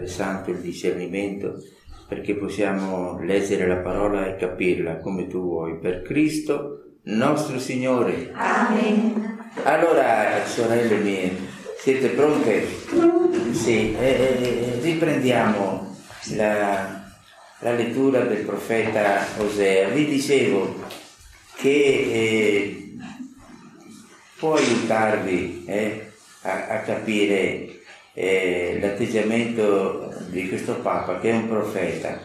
Santo il discernimento, perché possiamo leggere la parola e capirla come tu vuoi, per Cristo nostro Signore. Amen. Allora, sorelle mie, siete pronte? Sì, riprendiamo la lettura del profeta Osea. Vi dicevo che può aiutarvi a capire l'atteggiamento di questo Papa, che è un profeta.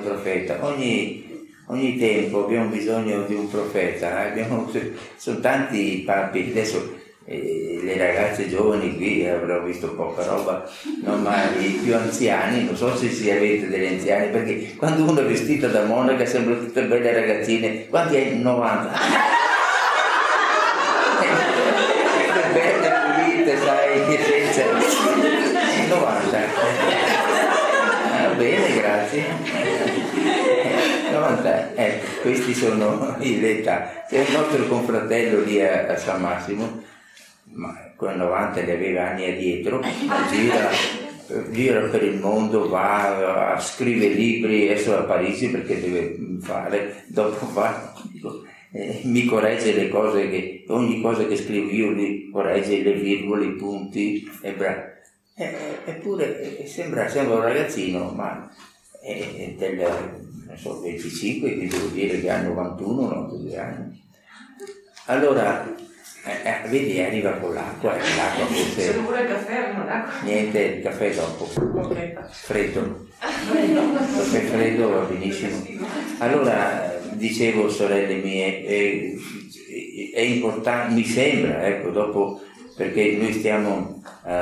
Ogni tempo abbiamo bisogno di un profeta, sono tanti papi, adesso le ragazze giovani qui avrò visto poca roba, no, ma i più anziani, non so se avete degli anziani, perché quando uno è vestito da monaca sembrano tutte belle ragazzine. Quanti hai? 90? Belle, pulite, sai, senza 90. Va bene, grazie. 90, ecco, questi sono l'età. C'è il nostro confratello lì a San Massimo, ma con 90 li aveva anni addietro, gira per il mondo, va, scrive libri, adesso a Parigi perché deve fare, dopo va, mi corregge le cose, ogni cosa che scrivo io mi corregge le virgole, i punti, eppure sembra un ragazzino, ma non so, 25, quindi devo dire che ha 91, 92 anni. Allora, vedi, arriva con l'acqua, l'acqua forse... C'è pure il caffè o non l'acqua? Niente, il caffè dopo. Ok. Freddo. Caffè freddo va benissimo. Allora, dicevo, sorelle mie, è importante, mi sembra, ecco, dopo, perché noi stiamo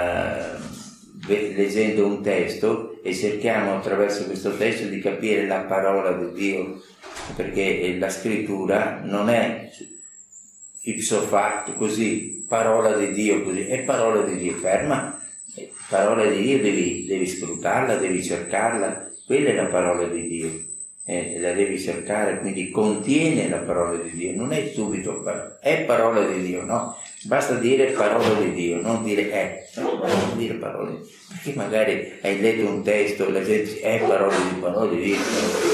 leggendo un testo e cerchiamo attraverso questo testo di capire la parola di Dio, perché la scrittura non è ipso facto così, parola di Dio così, è parola di Dio ferma, parola di Dio devi scrutarla, devi cercarla, quella è la parola di Dio, la devi cercare, quindi contiene la parola di Dio, non è subito, è parola di Dio, no? Basta dire parola di Dio, non dire non dire parole, perché magari hai letto un testo e la gente dice è parola di Dio,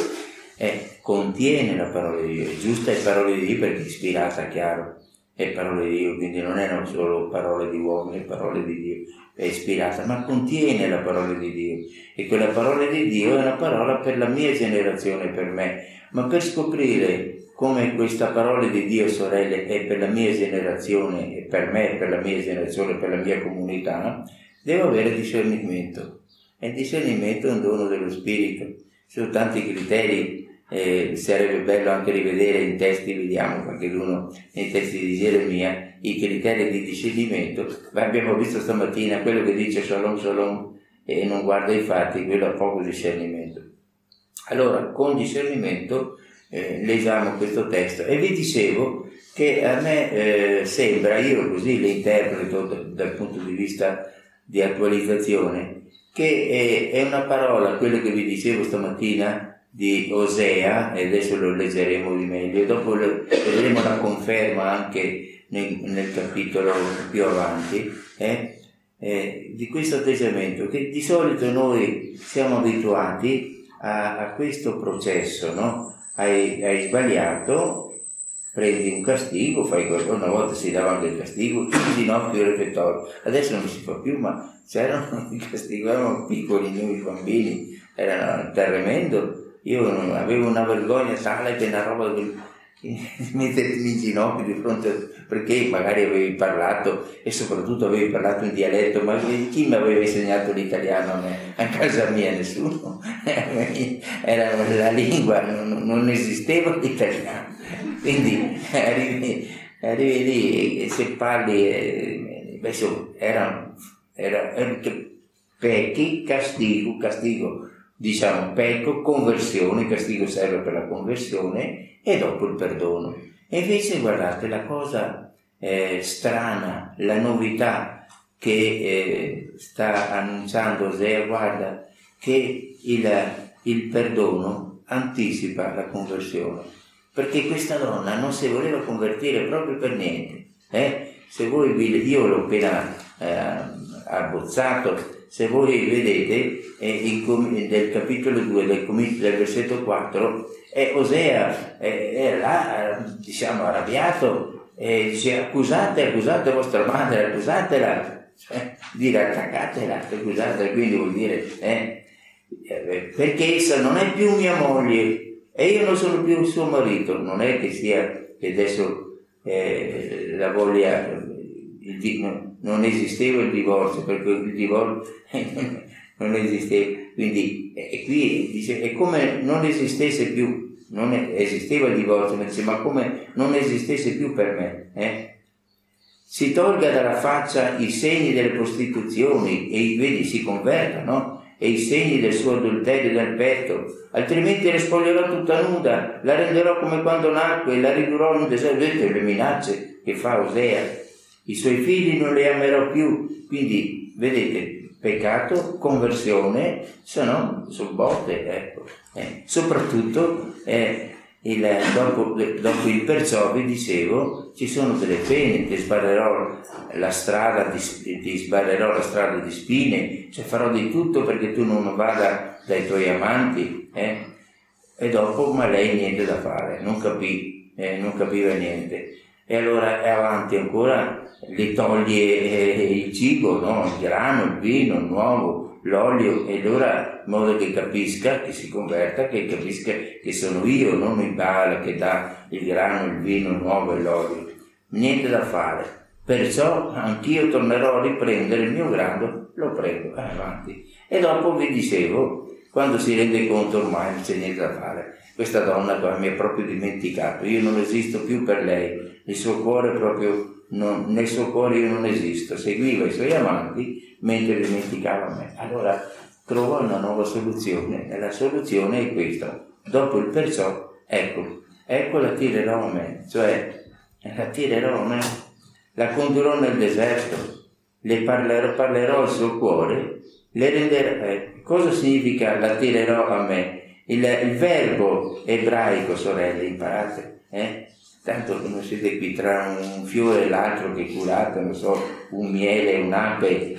contiene la parola di Dio, è giusta, è parola di Dio perché è ispirata, chiaro, è parola di Dio, quindi non è solo parole di uomini, è parola di Dio, è ispirata, ma contiene la parola di Dio, e quella parola di Dio è una parola per la mia generazione, per me, ma per scoprire come questa parola di Dio, sorelle, è per la mia generazione, e per me, per la mia generazione, per la mia comunità, devo avere discernimento, e il discernimento è un dono dello Spirito. Ci sono tanti criteri, sarebbe bello anche rivedere in testi, vediamo anche uno nei testi di Geremia, i criteri di discernimento. Ma abbiamo visto stamattina quello che dice Shalom Shalom e non guarda i fatti, quello ha poco discernimento. Allora, con discernimento leggiamo questo testo, e vi dicevo che a me sembra, io così le interpreto dal punto di vista di attualizzazione, che è una parola, quello che vi dicevo stamattina di Osea, e adesso lo leggeremo di meglio, dopo vedremo la conferma anche nel capitolo più avanti, di questo atteggiamento, che di solito noi siamo abituati a questo processo, no? Hai sbagliato, prendi un castigo, fai qualcosa, una volta si dava anche il castigo, chiudi ginocchio refettorio, adesso non si fa più, ma c'erano i castighi, eravamo piccoli noi bambini, era tremendo. Io avevo una vergogna tale che una roba di mettermi in ginocchio di fronte, perché magari avevi parlato, e soprattutto avevi parlato in dialetto, ma chi mi aveva insegnato l'italiano a me? A casa mia nessuno, era la lingua, non esisteva l'italiano, quindi arrivi lì e se parli, era pecchi, castigo, diciamo pecco, conversione, castigo serve per la conversione, e dopo il perdono. E invece guardate la cosa strana, la novità che sta annunciando Osea, guarda che il perdono anticipa la conversione, perché questa donna non si voleva convertire proprio per niente. Se voi io l'ho appena abbozzato. Se voi vedete del capitolo 2 del versetto 4, Osea è là, diciamo, arrabbiato, dice accusate vostra madre, accusatela, cioè dire attaccatela, accusatela, quindi vuol dire perché essa non è più mia moglie e io non sono più suo marito. Non è che sia che adesso la voglia, non esisteva il divorzio, perché il divorzio non esisteva, quindi qui dice è come non esistesse più, esisteva il divorzio, ma dice ma come non esistesse più per me, si tolga dalla faccia i segni delle prostituzioni e vedi si converta, no? E i segni del suo adulterio dal petto, altrimenti la spoglierò tutta nuda, la renderò come quando nacque, la ridurrò in un deserto. Vedete le minacce che fa Osea? I suoi figli non li amerò più. Quindi vedete, peccato, conversione, sono botte, ecco. Soprattutto dopo il perciò vi dicevo ci sono delle pene, ti sbarrerò la strada di spine, cioè farò di tutto perché tu non vada dai tuoi amanti, e dopo ma lei niente da fare, non capiva niente, e allora è avanti ancora, gli toglie il cibo, no? Il grano, il vino, il nuovo, l'olio, e allora in modo che capisca, che si converta, che capisca che sono io, non il Baal che dà il grano, il vino nuovo e l'olio. Niente da fare, perciò anch'io tornerò a riprendere il mio grano, lo prendo, avanti. E dopo vi dicevo, quando si rende conto ormai non c'è niente da fare, questa donna qua mi ha proprio dimenticato, io non esisto più per lei, il suo cuore proprio nel suo cuore io non esisto, seguiva i suoi amanti mentre dimenticava me. Allora trovò una nuova soluzione, e la soluzione è questa: dopo il perciò, ecco la tirerò a me, cioè la tirerò a me, la condurrò nel deserto, le parlerò al suo cuore, le renderò. Cosa significa la tirerò a me? Il verbo ebraico, sorelle, imparate, tanto non siete qui tra un fiore e l'altro che curate, non so, un miele e un'ape,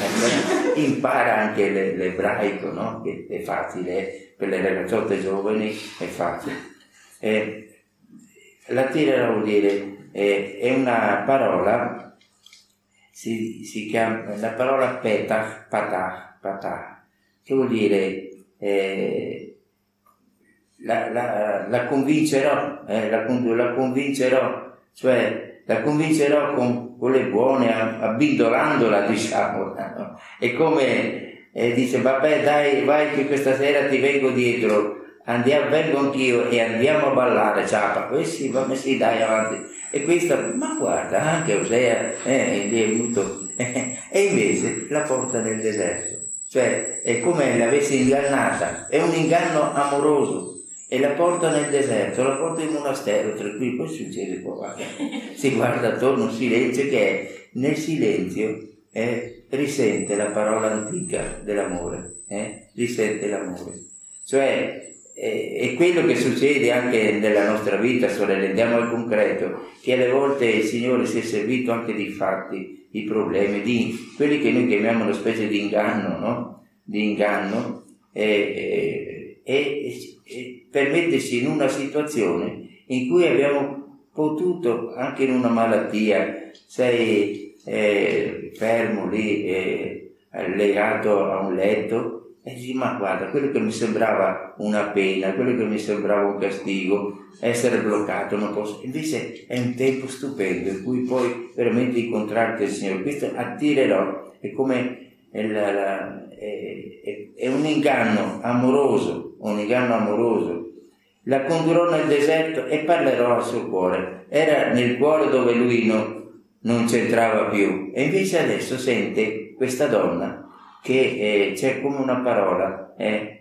impara anche l'ebraico, no? Che è facile, per le ragazzotte giovani è facile. La tirerò vuol dire, è una parola, si chiama la parola patah, che vuol dire la convincerò, la convincerò, cioè la convincerò con le buone, abbidolandola, diciamo, no? È come dice vabbè dai, vai che questa sera ti vengo dietro, vengo anch'io e andiamo a ballare, ciapa, sì dai avanti. E questa, ma guarda, anche Osea è venuto e invece la porta nel deserto, cioè è come l'avesse ingannata, è un inganno amoroso, e la porta nel deserto, la porta in monastero, tranquillo. Poi succede qua, si guarda attorno, un silenzio che è, nel silenzio risente la parola antica dell'amore, risente l'amore, cioè è quello che succede anche nella nostra vita, sorelle. Andiamo al concreto, che alle volte il Signore si è servito anche di fatti, di problemi, di quelli che noi chiamiamo una specie di inganno, no? Di inganno, per metterci in una situazione in cui abbiamo potuto, anche in una malattia, sei fermo lì, legato a un letto, e dici ma guarda, quello che mi sembrava una pena, quello che mi sembrava un castigo, essere bloccato, non posso, invece è un tempo stupendo in cui puoi veramente incontrarti il Signore. Questo attirerò, è come è un inganno amoroso, la condurrò nel deserto e parlerò al suo cuore. Era nel cuore dove lui non c'entrava più, e invece adesso sente questa donna che c'è come una parola,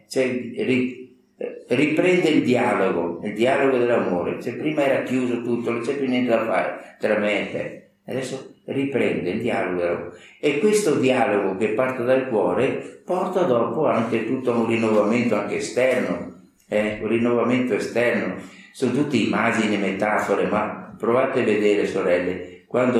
riprende il dialogo dell'amore. Cioè, prima era chiuso tutto, non c'è più niente da fare tra me e te, adesso riprende il dialogo, e questo dialogo che parte dal cuore porta dopo anche tutto un rinnovamento anche esterno, un rinnovamento esterno. Sono tutte immagini, metafore, ma provate a vedere, sorelle, quando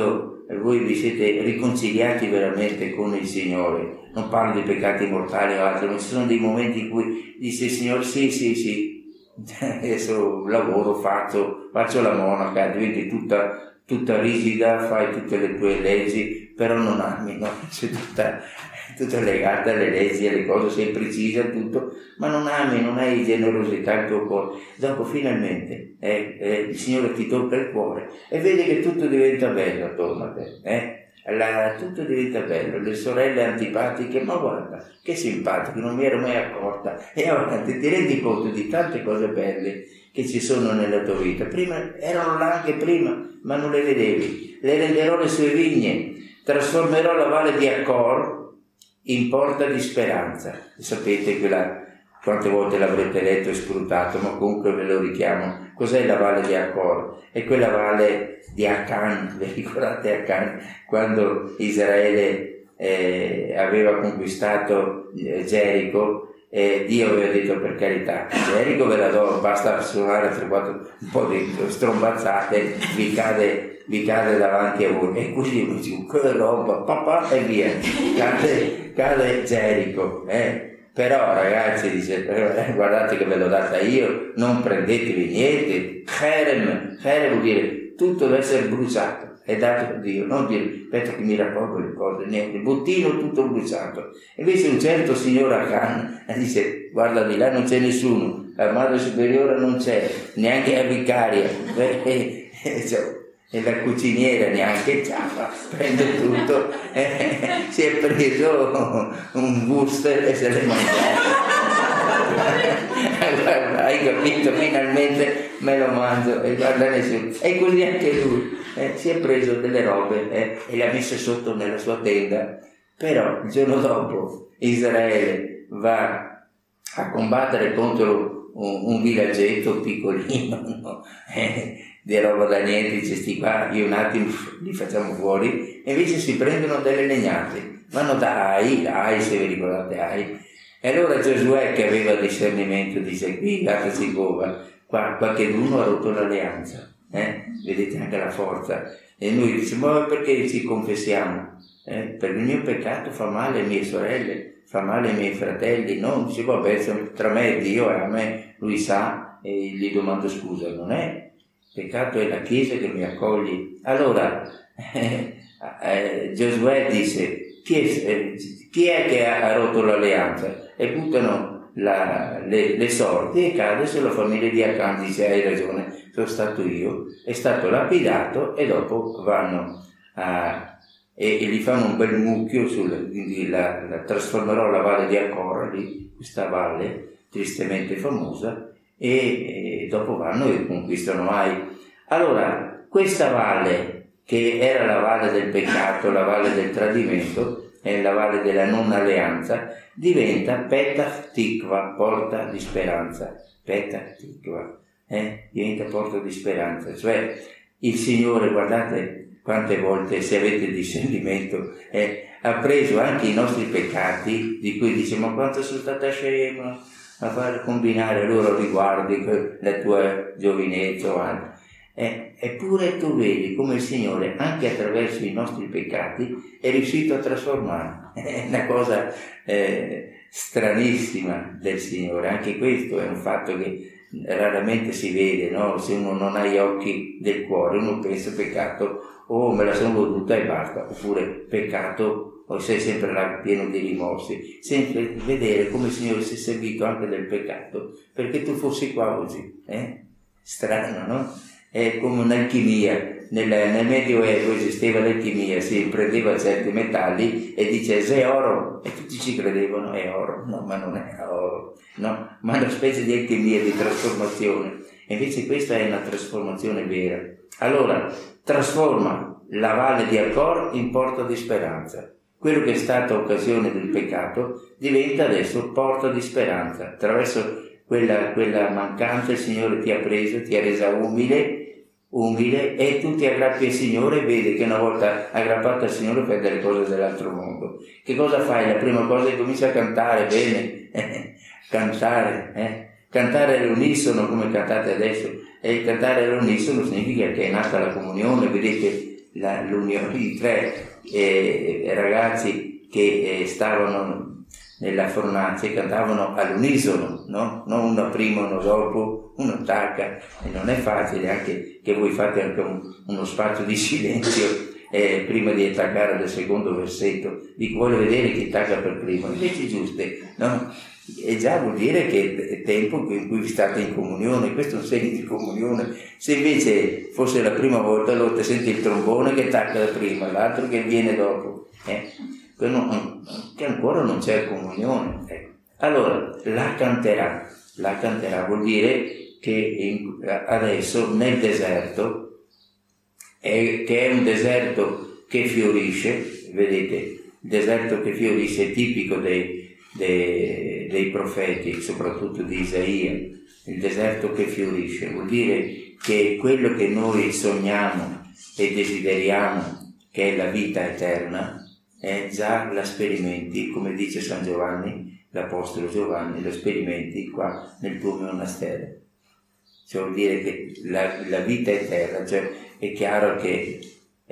voi vi siete riconciliati veramente con il Signore. Non parlo di peccati mortali o altro, ma ci sono dei momenti in cui dice il Signore sì, adesso lavoro, faccio la monaca, diventi tutta rigida, fai tutte le tue leggi, però non ami, no? Sei tutta legata alle leggi, alle cose, sei precisa, tutto, ma non ami, non hai generosità il tuo cuore. Dopo finalmente il Signore ti tocca il cuore e vedi che tutto diventa bello attorno a te, tutto diventa bello, le sorelle antipatiche, ma guarda che simpatico, non mi ero mai accorta, e avanti ti rendi conto di tante cose belle che ci sono nella tua vita. Prima erano là anche prima, ma non le vedevi. Le renderò le sue vigne, trasformerò la valle di Accor in porta di speranza. Sapete quante volte l'avrete letto e scrutato, ma comunque ve lo richiamo. Cos'è la valle di Accor? È quella valle di Achan. Vi ricordate Achan? Quando Israele aveva conquistato Gerico, Dio aveva detto: per carità, Gerico ve la do, basta suonare un po' di strombazzate, vi cade davanti a voi. E così mi dice: quella roba, papà, e via, cade Gerico, Però ragazzi, dice, guardate che ve l'ho data io, non prendetevi niente. Kherem vuol dire tutto deve essere bruciato, è dato da Dio, non dire aspetta che mi raccolgo le cose, niente, bottino tutto bruciato. Invece un certo signor Achan dice: guarda, di là non c'è nessuno, la madre superiore non c'è, neanche la vicaria, e la cuciniera neanche ciapa, prende tutto, si è preso un wurstel e se l'è mangiato. Guarda, hai capito, finalmente me lo mangio, e guarda nessuno. E così anche lui si è preso delle robe e le ha messe sotto nella sua tenda. Però il giorno dopo Israele va a combattere contro un villaggetto piccolino, no? Di roba da niente, dice: sti qua, io un attimo li facciamo fuori, e invece si prendono delle legnate, vanno da Ai, se vi ricordate Ai. E allora Giosuè, che aveva discernimento, dice: qui gatasi cova, qua qualcheduno ha rotto l'alleanza, vedete anche la forza. E noi diciamo: ma perché ci confessiamo? Perché il mio peccato fa male alle mie sorelle, fa male ai miei fratelli. No, dice: vabbè, tra me e Dio, e a me lui sa, e gli domando scusa. Non è peccato, è la Chiesa che mi accoglie. Allora Giosuè disse: chi è che ha rotto l'alleanza? E buttano le sorti e cade sulla famiglia di Achan. Dice: hai ragione, sono stato io, è stato lapidato. E dopo vanno e gli fanno un bel mucchio trasformerò la valle di Accor, lì, questa valle tristemente famosa, e dopo vanno e conquistano Ai. Allora questa valle, che era la valle del peccato, la valle del tradimento, è la valle della non alleanza, diventa Petach Tikva, porta di speranza. Petach Tikva, diventa porta di speranza. Cioè il Signore, guardate quante volte, se avete discernimento, ha preso anche i nostri peccati, di cui dice: ma quanto sono stata scema a far combinare loro riguardi la tua giovinezza, eppure tu vedi come il Signore, anche attraverso i nostri peccati, è riuscito a trasformare. È una cosa stranissima del Signore. Anche questo è un fatto che raramente si vede, no? Se uno non ha gli occhi del cuore, uno pensa: peccato, me la sono goduta e basta, oppure peccato, o sei sempre là pieno di rimorsi, sempre vedere come il Signore si è servito anche del peccato perché tu fossi qua oggi. Strano, no? È come un'alchimia. Nel Medioevo esisteva l'alchimia, si prendeva certi metalli e dice: è oro, e tutti ci credevano: è oro. No, ma non è oro, no, ma è una specie di alchimia, di trasformazione. E invece questa è una trasformazione vera. Allora trasforma la valle di Accor in porta di speranza. Quello che è stata occasione del peccato diventa adesso porta di speranza. Attraverso quella mancanza il Signore ti ha preso, ti ha resa umile, e tu ti aggrappi al Signore e vedi che una volta aggrappato al Signore fai delle cose dell'altro mondo. Che cosa fai? La prima cosa è che cominci a cantare bene, cantare all'unisono come cantate adesso. E cantare all'unisono significa che è nata la comunione. Vedete i tre ragazzi che stavano nella fornace e cantavano all'unisono, no? Non uno prima, uno dopo, uno attacca, e non è facile anche che voi fate anche uno spazio di silenzio prima di attaccare del secondo versetto. Dico, voglio vedere chi attacca per primo, invece giuste, no? E già vuol dire che è tempo in cui vi state in comunione, questo è un segno di comunione. Se invece fosse la prima volta, allora ti senti il trombone che attacca da prima, l'altro che viene dopo, che ancora non c'è comunione. Allora la canterà vuol dire che adesso nel deserto, che è un deserto che fiorisce, vedete, il deserto che fiorisce è tipico dei profeti, soprattutto di Isaia. Il deserto che fiorisce vuol dire che quello che noi sogniamo e desideriamo, che è la vita eterna, già la sperimenti, come dice San Giovanni, l'Apostolo Giovanni, la sperimenti qua nel tuo monastero. Cioè vuol dire che la vita eterna, cioè è chiaro che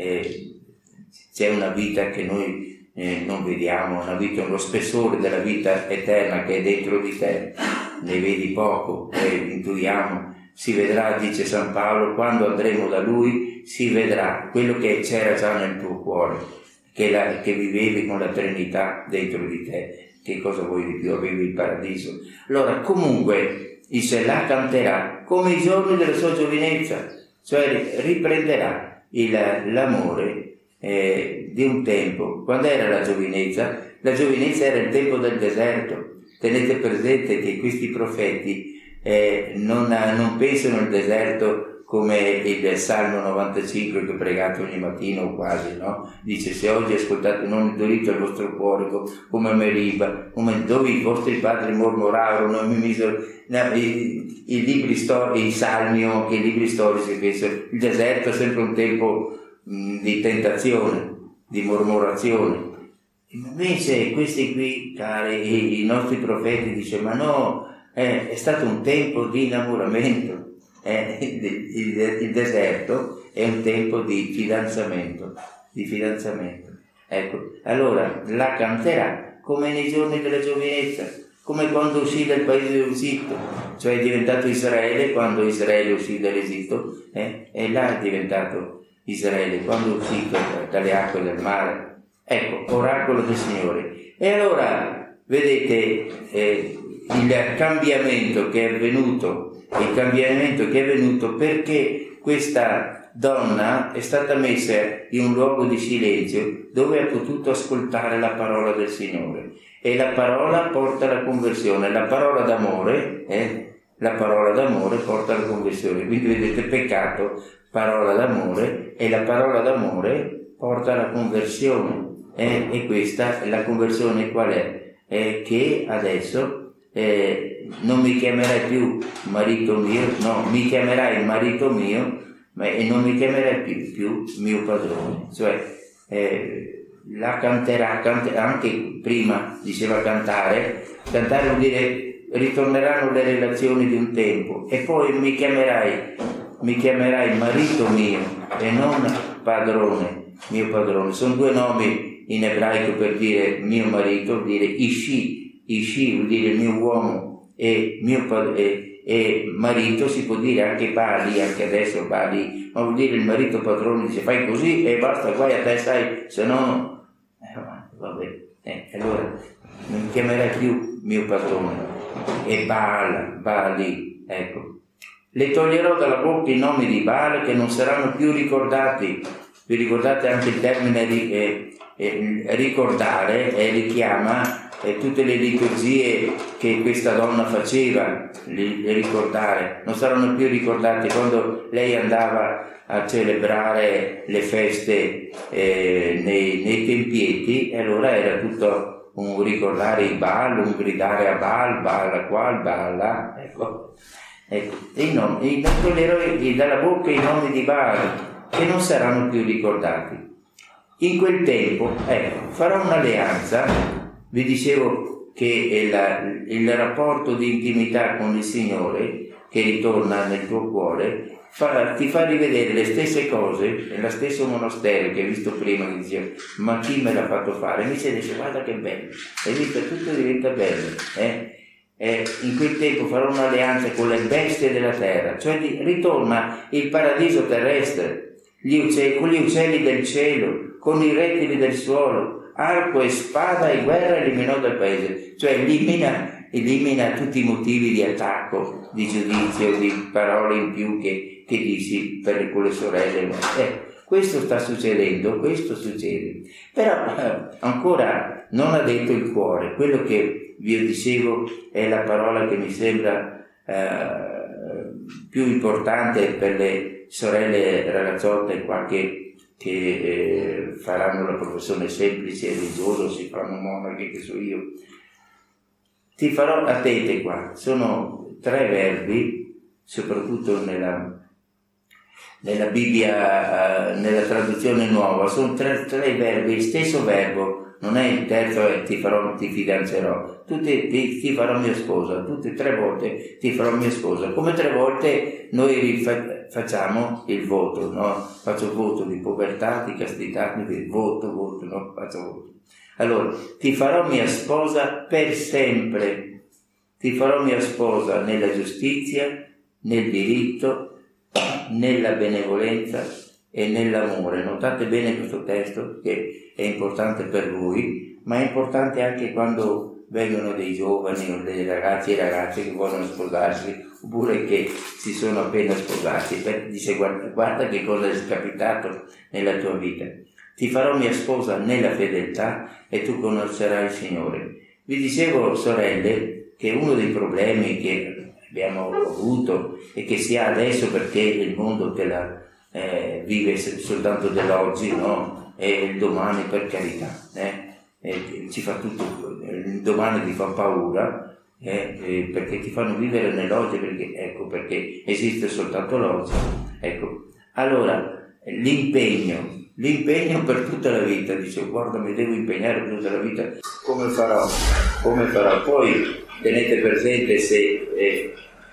c'è una vita che noi non vediamo, una vita, uno spessore della vita eterna che è dentro di te, ne vedi poco, intuiamo, si vedrà, dice San Paolo, quando andremo da Lui si vedrà quello che c'era già nel tuo cuore, che vivevi con la Trinità dentro di te. Che cosa vuoi di più? Avevi il paradiso. Allora comunque dice, la canterà come i giorni della sua giovinezza, cioè riprenderà l'amore di un tempo. Quando era la giovinezza? La giovinezza era il tempo del deserto. Tenete presente che questi profeti non pensano al deserto come il Salmo 95 che pregate ogni mattino o quasi, no? Dice, se oggi ascoltate non indurite il vostro cuore come Meriba, come dove i vostri padri mormorarono, mi misero i libri storici, i salmi o anche i libri storici, penso, il deserto è sempre un tempo di tentazione, di mormorazione. Invece questi qui, cari, i nostri profeti, dice, ma no, è stato un tempo di innamoramento. Il deserto è un tempo di fidanzamento, ecco. Allora la canterà come nei giorni della giovinezza, come quando uscì dal paese dell'Egitto, cioè è diventato Israele quando Israele uscì dall'Egitto, e là è diventato Israele quando è uscito dalle acque del mare. Ecco, oracolo del Signore. E allora vedete il cambiamento che è avvenuto perché questa donna è stata messa in un luogo di silenzio dove ha potuto ascoltare la parola del Signore, e la parola porta alla conversione, la parola d'amore porta alla conversione. Quindi vedete, peccato, parola d'amore, e la parola d'amore porta alla conversione, e questa la conversione qual è? Che adesso non mi chiamerai più marito mio, no, mi chiamerai marito mio, e non mi chiamerai più mio padrone. Cioè la canterà, anche prima diceva cantare vuol dire ritorneranno le relazioni di un tempo, e poi mi chiamerai marito mio e non padrone, mio padrone. Sono due nomi in ebraico per dire mio marito, vuol dire Ishi vuol dire il mio uomo, e marito si può dire anche Bali, anche adesso Bali, ma vuol dire il marito padrone, dice fai così e basta, guai a te, sai, se no vabbè, allora non mi chiamerai più mio padrone, e Bali, ecco. Le toglierò dalla bocca i nomi di Baal che non saranno più ricordati. Vi ricordate anche il termine ricordare, richiama tutte le liturgie che questa donna faceva, le ricordare, non saranno più ricordate. Quando lei andava a celebrare le feste nei tempieti, allora era tutto un ricordare i Baal, un gridare a Baal, Baal qua, Baal là, ecco. E toglierò dalla bocca i nomi di Baal che non saranno più ricordati. In quel tempo, farò un'alleanza. Vi dicevo che il rapporto di intimità con il Signore che ritorna nel tuo cuore ti fa rivedere le stesse cose nello stesso monastero che hai visto prima, che diceva ma chi me l'ha fatto fare? Invece dice guarda che bello, hai visto, tutto diventa bello. In quel tempo farò un'alleanza con le bestie della terra, cioè ritorna il paradiso terrestre, con gli uccelli del cielo, con i rettili del suolo, arco e spada e guerra eliminò dal paese, cioè elimina tutti i motivi di attacco, di giudizio, di parole in più che dici con le sorelle. Questo sta succedendo, questo succede. Però ancora non ha detto il cuore. Quello che vi dicevo è la parola che mi sembra più importante per le sorelle ragazzotte qua che faranno la professione semplice e religiosa, si fanno monache, che so io. Ti farò, attente qua, sono 3 verbi, soprattutto nella Bibbia, nella traduzione nuova, sono 3 verbi, stesso verbo, non è il terzo è ti fidanzerò, ti farò mia sposa, tutte 3 volte ti farò mia sposa, come 3 volte noi facciamo il voto, no? Faccio voto di povertà, di castità, voto, no? Faccio voto. Allora, ti farò mia sposa per sempre, ti farò mia sposa nella giustizia, nel diritto, nella benevolenza e nell'amore. Notate bene questo testo che è importante per voi, ma è importante anche quando vengono dei giovani o dei ragazzi e ragazze che vogliono sposarsi oppure che si sono appena sposati. Dice guarda che cosa è capitato nella tua vita. Ti farò mia sposa nella fedeltà e tu conoscerai il Signore. Vi dicevo, sorelle, che uno dei problemi che abbiamo avuto e che si ha adesso perché il mondo vive soltanto dell'oggi, no? E il domani, per carità, ci fa tutto, il domani ti fa paura, perché ti fanno vivere nell'oggi, perché esiste soltanto l'oggi. Ecco, allora l'impegno per tutta la vita, dice guarda mi devo impegnare per tutta la vita, come farò? Poi tenete presente se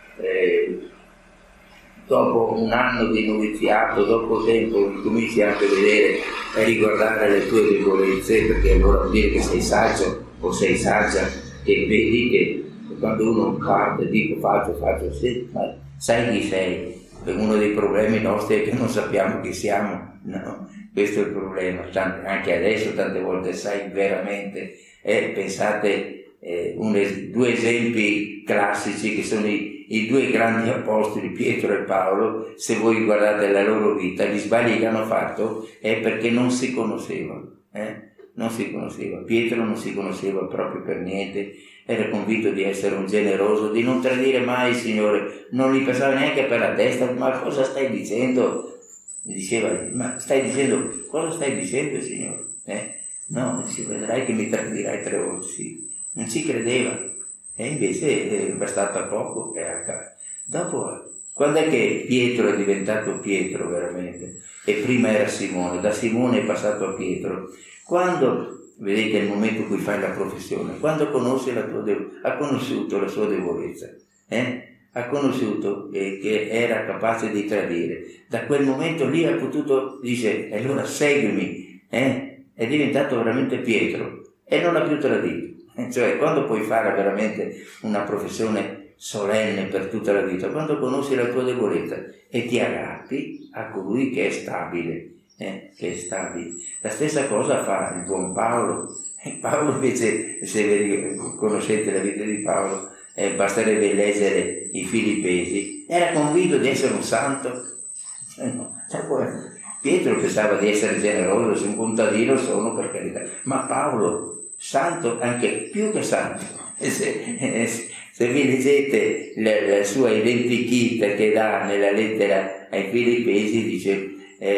dopo un anno di noviziato, dopo tempo, cominci anche a vedere e riguardare le tue debolezze, perché allora vuol dire che sei saggio o sei saggia, che vedi che quando uno parte dico faccio, sì, ma sai chi sei? Uno dei problemi nostri è che non sappiamo chi siamo, no? Questo è il problema, anche adesso tante volte sai veramente, pensate 2 esempi classici che sono i 2 grandi apostoli, Pietro e Paolo. Se voi guardate la loro vita, gli sbagli che hanno fatto è perché non si conoscevano, non si conosceva. Pietro non si conosceva proprio per niente, era convinto di essere un generoso, di non tradire mai il Signore, non gli passava neanche per la testa, ma cosa stai dicendo? Mi diceva, ma cosa stai dicendo Signore? No, vedrai che mi tradirai 3 volte, sì. Non ci credeva, e invece è bastato poco e dopo, quando è che Pietro è diventato Pietro veramente? E prima era Simone, da Simone è passato a Pietro. Quando, vedete, è il momento in cui fai la professione, quando conosce ha conosciuto la sua debolezza, ha conosciuto che era capace di tradire. Da quel momento lì ha potuto, dice, allora seguimi, è diventato veramente Pietro e non ha più tradito. Cioè, quando puoi fare veramente una professione solenne per tutta la vita, quando conosci la tua debolezza e ti aggrappi a colui che è stabile, La stessa cosa fa il buon Paolo. Paolo invece, se conoscete la vita di Paolo, basterebbe leggere i Filippesi, era convinto di essere un santo. Pietro pensava di essere generoso, se un contadino sono, per carità, ma Paolo santo, anche più che santo. Se vi leggete la sua identikit che dà nella lettera ai Filippesi, dice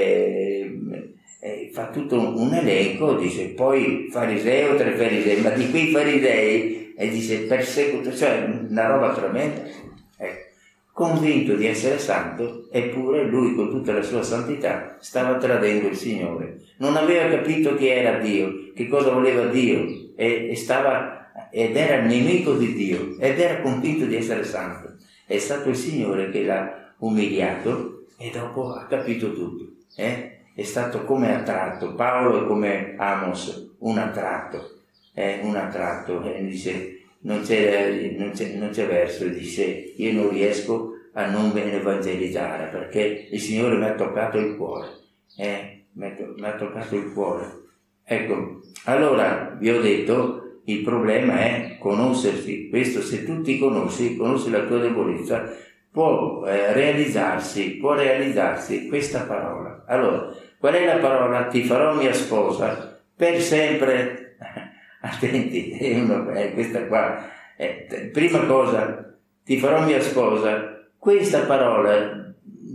fa tutto un elenco, dice poi fariseo, 3 farisei, ma di quei farisei dice persecuto, cioè una roba tremenda. Convinto di essere santo, eppure lui con tutta la sua santità stava tradendo il Signore. Non aveva capito chi era Dio, che cosa voleva Dio, ed era nemico di Dio, ed era convinto di essere santo. È stato il Signore che l'ha umiliato e dopo ha capito tutto. È stato come attratto. Paolo è come Amos, un attratto. E dice, non c'è verso, dice, io non riesco a non evangelizzare perché il Signore mi ha toccato il cuore. Mi ha toccato il cuore. Ecco, allora vi ho detto, il problema è conoscersi. Questo, se tu ti conosci la tua debolezza, può realizzarsi questa parola. Allora, qual è la parola? Ti farò mia sposa per sempre. Attenti, questa qua. Prima cosa, ti farò mia sposa. Questa parola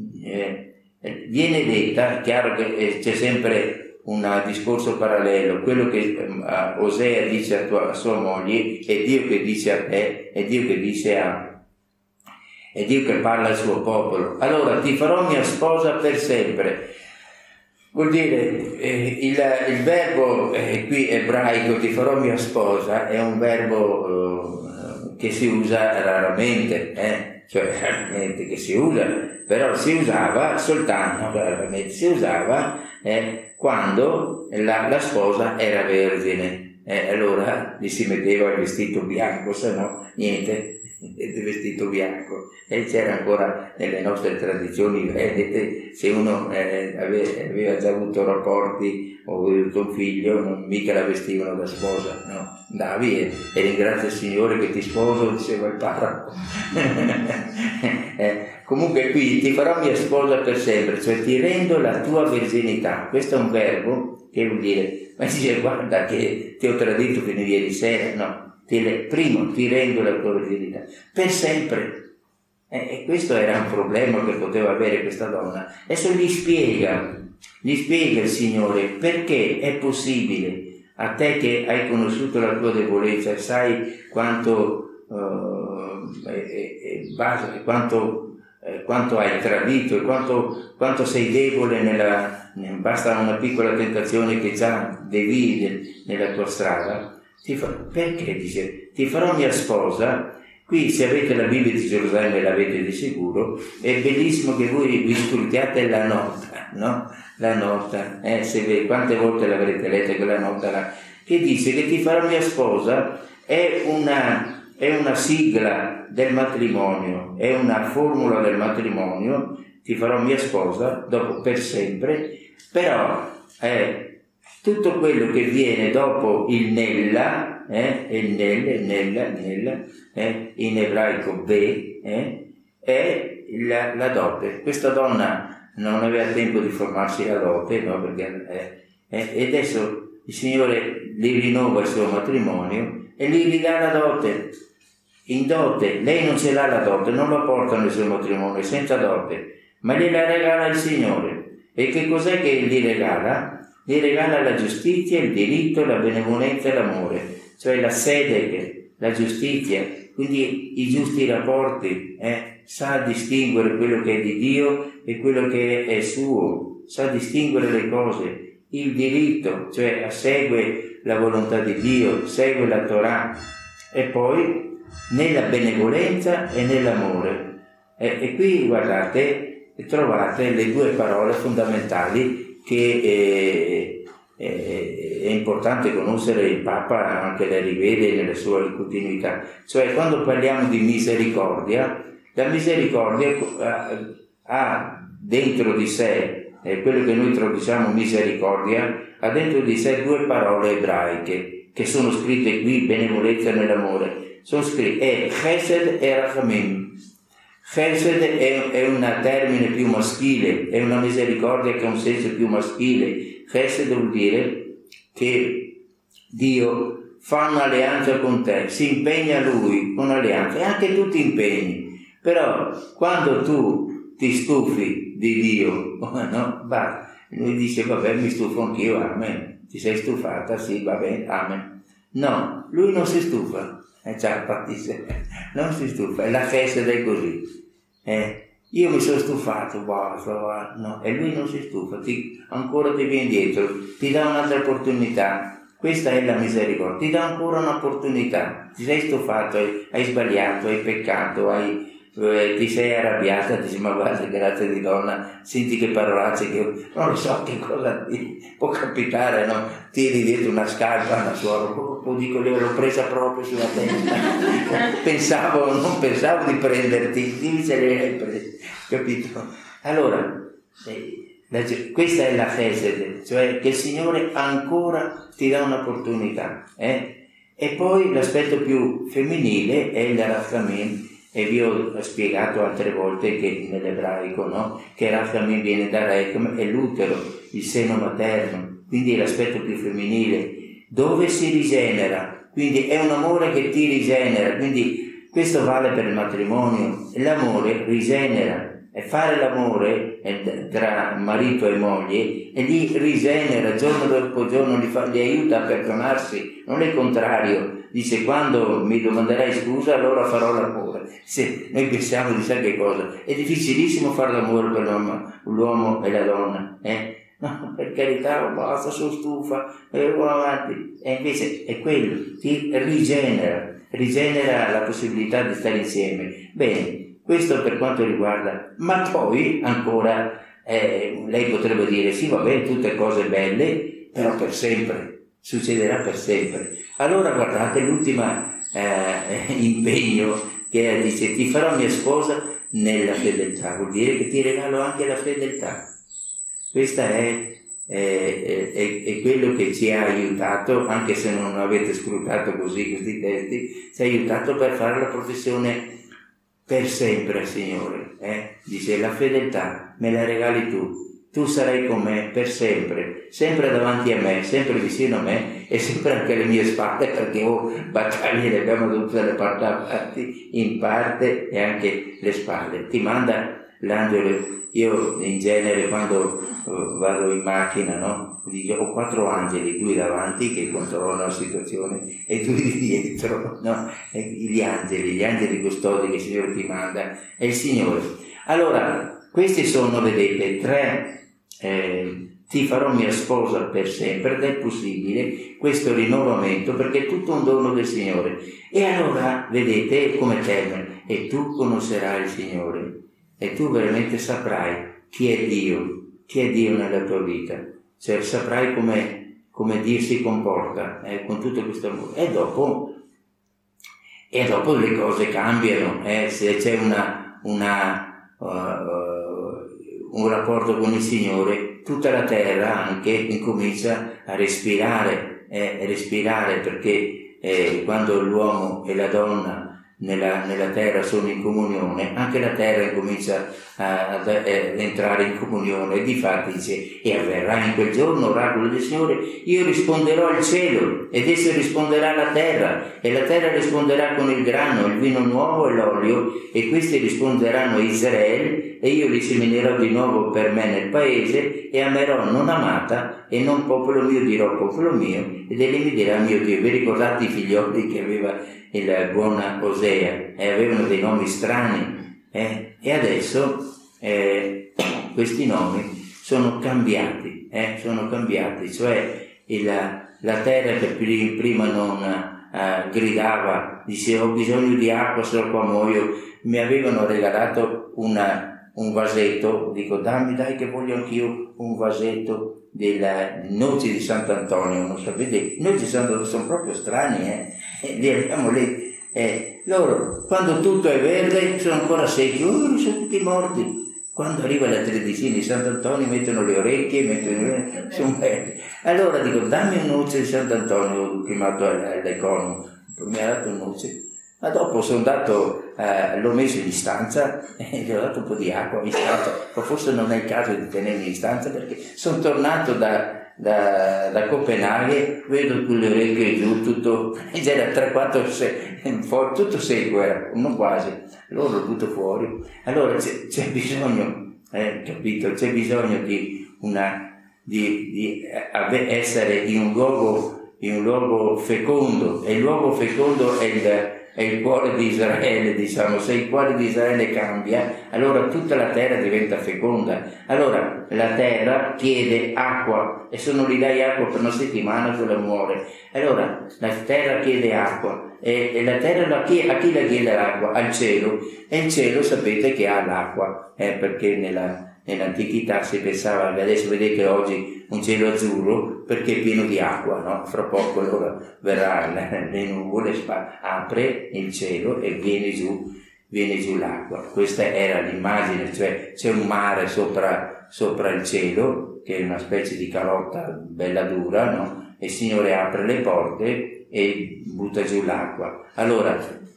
viene detta, è chiaro che c'è sempre un discorso parallelo, quello che Osea dice a sua moglie, è Dio che dice a te, è Dio che dice è Dio che parla al suo popolo. Allora, ti farò mia sposa per sempre. Vuol dire, il verbo qui ebraico, ti farò mia sposa, è un verbo che si usa raramente, cioè raramente che si usa, però si usava soltanto, raramente si usava quando la sposa era vergine. Allora gli si metteva il vestito bianco, se no niente, il vestito bianco. E c'era ancora nelle nostre tradizioni venete, se uno aveva già avuto rapporti o avuto un figlio, non mica la vestivano da sposa, no, andavi e ringrazia il Signore che ti sposo, diceva il parroco. Comunque qui ti farò mia sposa per sempre, cioè ti rendo la tua verginità. Questo è un verbo che vuol dire, ma dice guarda che ti ho tradito fino a ieri sera, no, primo ti rendo la tua verginità per sempre. E questo era un problema che poteva avere questa donna. Adesso gli spiega il Signore perché è possibile, a te che hai conosciuto la tua debolezza, sai quanto hai tradito e quanto sei debole basta una piccola tentazione che già devii nella tua strada. Perché dice ti farò mia sposa. Qui, se avete la Bibbia di Gerusalemme, l'avete di sicuro, è bellissimo che voi vi scrutiate la nota, no? La nota, quante volte l'avrete letta quella nota là, che dice che ti farò mia sposa, è una sigla del matrimonio, è una formula del matrimonio, ti farò mia sposa, dopo per sempre, però tutto quello che viene dopo il nella, in ebraico be, è la dote. Questa donna non aveva tempo di formarsi la dote, no? Perché, e adesso il Signore gli rinnova il suo matrimonio e gli ridà la dote. In dote, lei non ce l'ha la dote, non la porta nel suo matrimonio, è senza dote, ma gliela regala il Signore. E che cos'è che gli regala? Gli regala la giustizia, il diritto, la benevolenza e l'amore, cioè la sede, la giustizia, quindi i giusti rapporti, sa distinguere quello che è di Dio e quello che è suo, sa distinguere le cose, il diritto, cioè segue la volontà di Dio, segue la Torah, e poi nella benevolenza e nell'amore. E qui guardate, trovate le due parole fondamentali che è importante conoscere. Il Papa anche le rivede nella sua continuità, cioè quando parliamo di misericordia, la misericordia ha dentro di sé, quello che noi traduciamo misericordia, ha dentro di sé due parole ebraiche che sono scritte qui, benevolenza nell'amore, sono scritte Chesed e Rachamim. Chesed è un termine più maschile, è una misericordia che ha un senso più maschile. Chesed vuol dire che Dio fa un'alleanza con te, si impegna a Lui, un'alleanza, e anche tu ti impegni. Però quando tu ti stufi di Dio, no? Lui dice vabbè, mi stufo anch'io, amen. Ti sei stufata? Sì, va bene, amen. No, Lui non si stufa. Non si stufa, la Chesed è così. Io mi sono stufato, no, e lui non si stufa, ancora ti viene dietro, ti dà un'altra opportunità. Questa è la misericordia, ti dà ancora un'opportunità. Ti sei stufato, hai sbagliato, hai peccato, ti sei arrabbiata, dici ma guarda che razza di donna, senti che parolacce, che non lo so che cosa può capitare, no? Tiri dietro una scarpa, una suora, dico l'ho presa proprio sulla testa, non pensavo di prenderti, dimmi se le hai prese, capito? Allora, questa è la Chesed, cioè che il Signore ancora ti dà un'opportunità, E poi l'aspetto più femminile è il Rachamim, e vi ho spiegato altre volte che nell'ebraico, no? Che Rachamim viene da Rechem, è l'utero, il seno materno, quindi è l'aspetto più femminile, dove si rigenera, quindi è un amore che ti rigenera, quindi questo vale per il matrimonio, l'amore rigenera. E fare l'amore tra marito e moglie e li rigenera giorno dopo giorno, li aiuta a perdonarsi, non è il contrario. Dice quando mi domanderai scusa allora farò l'amore. Se noi pensiamo di sapere che cosa, è difficilissimo fare l'amore per l'uomo e la donna, No, per carità, basta, sono stufa, vado avanti. E invece è quello, ti rigenera la possibilità di stare insieme. Bene. Questo per quanto riguarda, ma poi ancora lei potrebbe dire sì, va bene, tutte cose belle, però per sempre, succederà per sempre. Allora guardate l'ultimo impegno che dice ti farò mia sposa nella fedeltà, vuol dire che ti regalo anche la fedeltà. Questa è quello che ci ha aiutato, anche se non avete scrutato così questi testi, ci ha aiutato per fare la professione per sempre, Signore, dice la fedeltà me la regali tu sarai con me per sempre, sempre davanti a me, sempre vicino a me e sempre anche alle mie spalle, perché battaglie le abbiamo dovute da parte avanti in parte e anche le spalle. Ti manda l'angelo. Io in genere quando vado in macchina, no? Dico, ho 4 angeli, 2 davanti che controllano la situazione e 2 di dietro, no? Gli angeli custodi che il Signore ti manda, è il Signore. Allora, questi sono, vedete, 3, ti farò mia sposa per sempre, ed è possibile questo rinnovamento perché è tutto un dono del Signore. E allora, vedete come termina, e tu conoscerai il Signore. E tu veramente saprai chi è Dio nella tua vita, cioè saprai come Dio si comporta con tutto questo amore. E dopo le cose cambiano, se c'è un rapporto con il Signore, tutta la terra anche incomincia a respirare perché quando l'uomo e la donna nella terra sono in comunione, anche la terra comincia ad entrare in comunione. E difatti dice, e avverrà in quel giorno, oracolo del Signore, io risponderò al cielo ed esso risponderà alla terra e la terra risponderà con il grano, il vino nuovo e l'olio, e questi risponderanno a Israele, e io li seminerò di nuovo per me nel paese e amerò non amata e non popolo mio dirò popolo mio, ed egli mi dirà mio Dio. Vi ricordate i figlioli che aveva il buon Osea, avevano dei nomi strani, e adesso questi nomi sono cambiati, cioè la terra che prima non gridava, diceva ho bisogno di acqua, sono qua muoio. Mi avevano regalato un vasetto, dico dai che voglio anch'io un vasetto delle noci di Sant'Antonio. Non sapete, i noci di Sant'Antonio sono proprio strani, li abbiamo lì. Loro quando tutto è verde sono ancora secchi, sono tutti morti. Quando arriva la tredicina di Sant'Antonio mettono le orecchie, sono belli. Allora dico dammi un noce di Sant'Antonio, ho chiamato all'economo, mi ha dato un noce. Ma dopo sono andato, l'ho messo in stanza e gli ho dato un po' di acqua in stanza, ma forse non è il caso di tenermi in stanza perché sono tornato da Copenaghen, vedo con le orecchie giù, tutto, c'era 3-4 tutto secco era, non quasi, allora l'ho butto fuori. Allora c'è bisogno, capito, c'è bisogno di essere in un luogo fecondo, e il luogo fecondo è è il cuore di Israele, diciamo. Se il cuore di Israele cambia, allora tutta la terra diventa feconda. Allora la terra chiede acqua, e se non gli dai acqua per una settimana quella muore. Allora la terra chiede acqua, e la terra a chi la chiede l'acqua? Al cielo. E il cielo sapete che ha l'acqua, perché nell'antichità si pensava, adesso vedete oggi un cielo azzurro perché è pieno di acqua, no? Fra poco allora verrà le nuvole, apre il cielo e viene giù l'acqua. Questa era l'immagine, cioè c'è un mare sopra il cielo, che è una specie di calotta bella dura, no? E il Signore apre le porte e butta giù l'acqua. Allora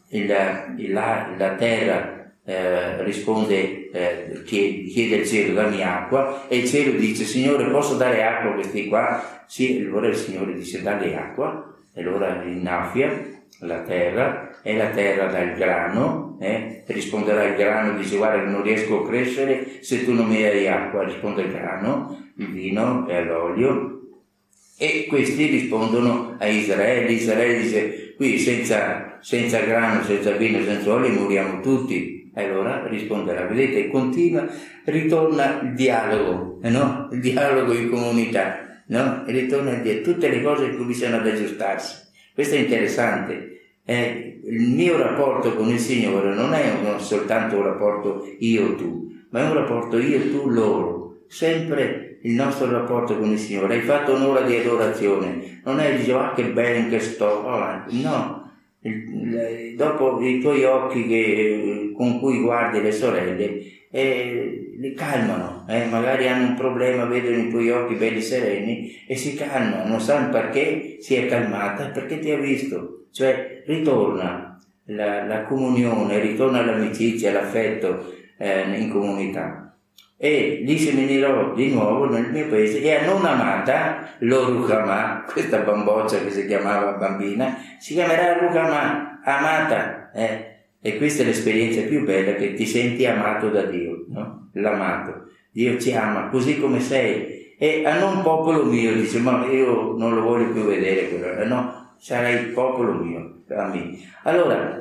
la terra risponde, chiede al cielo dammi acqua, e il cielo dice Signore posso dare acqua a questi qua? Sì, allora il Signore dice dagli acqua, e allora innaffia la terra, e la terra dà il grano, risponderà il grano, dice guarda non riesco a crescere se tu non mi dai acqua, risponde il grano, il vino e l'olio, e questi rispondono a Israele. Israele dice qui senza grano, senza vino, senza olio moriamo tutti. Allora risponderà, vedete, ritorna il dialogo, no? Il dialogo in comunità, no? E ritorna tutte le cose cominciano ad aggiustarsi. Questo è interessante. Il mio rapporto con il Signore non è soltanto un rapporto io-tu, ma è un rapporto io-tu loro. Sempre il nostro rapporto con il Signore. Hai fatto un'ora di adorazione, non è dice che bene che sto avanti, no. Dopo i tuoi occhi con cui guardi le sorelle li calmano, magari hanno un problema, vedono i tuoi occhi belli sereni e si calmano, non sanno perché si è calmata, perché ti ha visto, cioè ritorna la comunione, ritorna l'amicizia, l'affetto in comunità. E li seminerò di nuovo nel mio paese, e a non amata lo Ruhamah, questa bamboccia che si chiamava bambina si chiamerà Ruhamah, amata, e questa è l'esperienza più bella, che ti senti amato da Dio, no? L'amato, Dio ci ama così come sei, e a non popolo mio, dice ma io non lo voglio più vedere quello, no, sarai il popolo mio, amen. Allora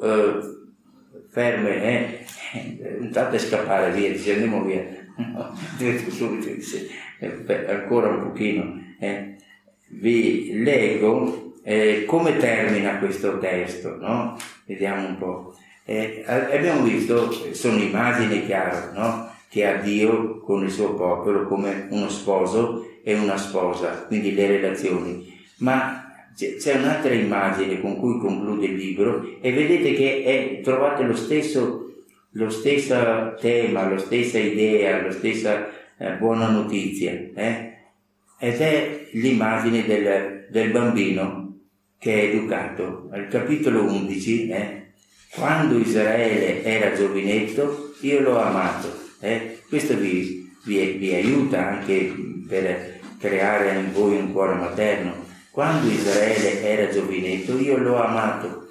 ferme, intanto scappare via, dice andiamo via, subito, dice, ancora un pochino, vi leggo come termina questo testo, no? Vediamo un po'. Abbiamo visto, sono immagini chiare, no? Che ha Dio con il suo popolo come uno sposo e una sposa, quindi le relazioni, ma c'è un'altra immagine con cui conclude il libro, e vedete che trovate lo stesso tema, la stessa idea, la stessa buona notizia, ed è l'immagine del bambino che è educato. Al capitolo 11, quando Israele era giovinetto io l'ho amato, questo vi aiuta anche per creare in voi un cuore materno. Quando Israele era giovinetto io l'ho amato,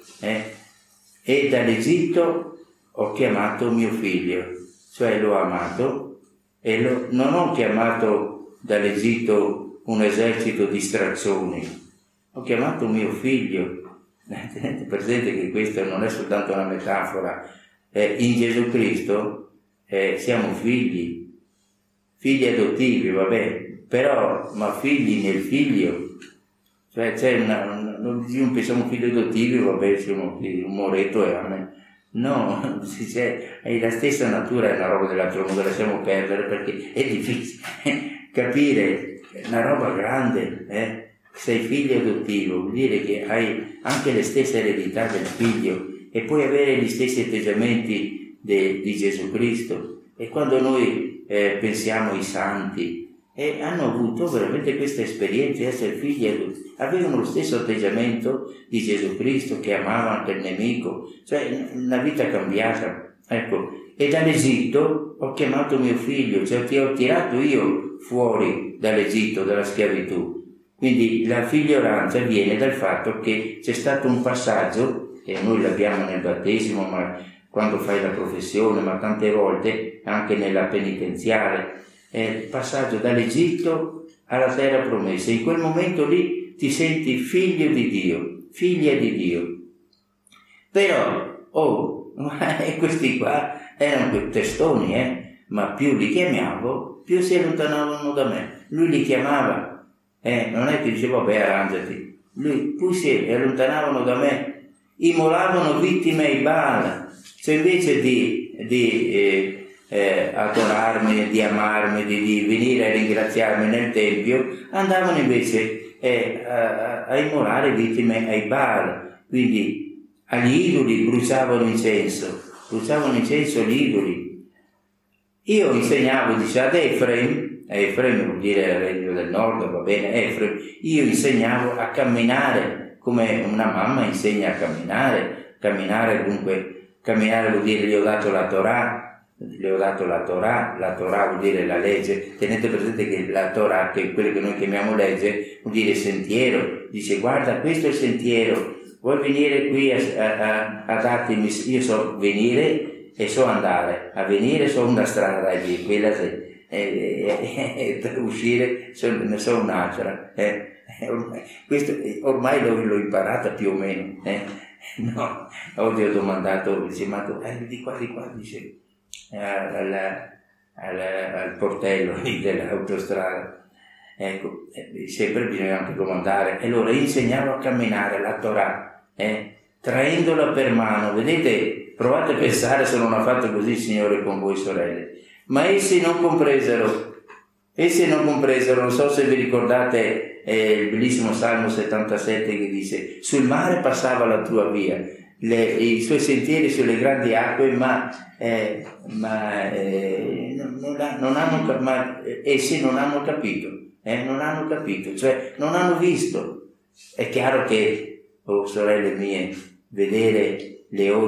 e dall'Egitto ho chiamato mio figlio, cioè l'ho amato, e non ho chiamato dall'Egitto un esercito di straccioni, ho chiamato mio figlio. Tenete presente che questa non è soltanto una metafora, in Gesù Cristo siamo figli adottivi, vabbè, però ma figli nel figlio. Cioè non pensiamo figli adottivi, vabbè, siamo un moretto e amen. No, è la stessa natura, è una roba dell'altro mondo, lasciamo perdere perché è difficile capire, è una roba grande, sei figlio adottivo, vuol dire che hai anche le stesse eredità del figlio e puoi avere gli stessi atteggiamenti di Gesù Cristo. E quando noi pensiamo ai santi, hanno avuto veramente questa esperienza di essere figli adulti, avevano lo stesso atteggiamento di Gesù Cristo, che amava anche il nemico, cioè una vita cambiata, ecco. E dall'Egitto ho chiamato mio figlio, cioè ti ho tirato io fuori dall'Egitto, dalla schiavitù. Quindi la figliolanza viene dal fatto che c'è stato un passaggio, e noi l'abbiamo nel battesimo, ma quando fai la professione, ma tante volte anche nella penitenziale, il passaggio dall'Egitto alla terra promessa. In quel momento lì ti senti figlio di Dio, figlia di Dio, Però, questi qua erano quei testoni, ma più li chiamavo, più si allontanavano da me. Lui li chiamava, non è che diceva, vabbè, arrangiati. Lui, più si allontanavano da me, immolavano vittime ai Baal. Cioè invece di adorarmi, di amarmi, di venire a ringraziarmi nel Tempio, andavano invece a immolare vittime ai Baal. Quindi agli idoli bruciavano incenso agli idoli. Io insegnavo, dice, ad Efraim vuol dire regno del nord, va bene, Efraim, io insegnavo a camminare come una mamma insegna a camminare dunque, camminare vuol dire gli ho dato la Torah, la Torah vuol dire la legge. Tenete presente che la Torah, che è quello che noi chiamiamo legge, vuol dire sentiero. Dice, guarda, questo è il sentiero, vuoi venire qui a darti, io so venire e so andare, a venire so una strada lì, quella per uscire ne so un'altra. Questo ormai l'ho imparata più o meno. No, oggi ho domandato, dice, ma di qua, dice, al portello dell'autostrada. Ecco, sempre bisogna anche domandare. E allora insegnavo a camminare la Torah, traendola per mano. Vedete, provate a pensare se non ha fatto così il Signore con voi sorelle. Ma essi non compresero, non so se vi ricordate il bellissimo Salmo 77 che dice, sul mare passava la tua via, i suoi sentieri sulle grandi acque, essi non hanno capito, cioè non hanno visto. È chiaro che, sorelle mie, vedere